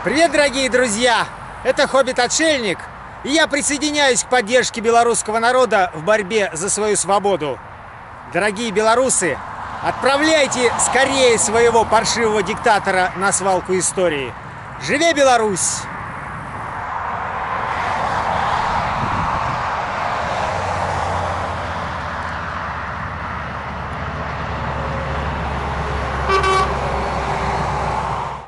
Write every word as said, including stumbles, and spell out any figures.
Привет, дорогие друзья! Это Хоббит-отшельник, и я присоединяюсь к поддержке белорусского народа в борьбе за свою свободу. Дорогие белорусы, отправляйте скорее своего паршивого диктатора на свалку истории. Живе Беларусь!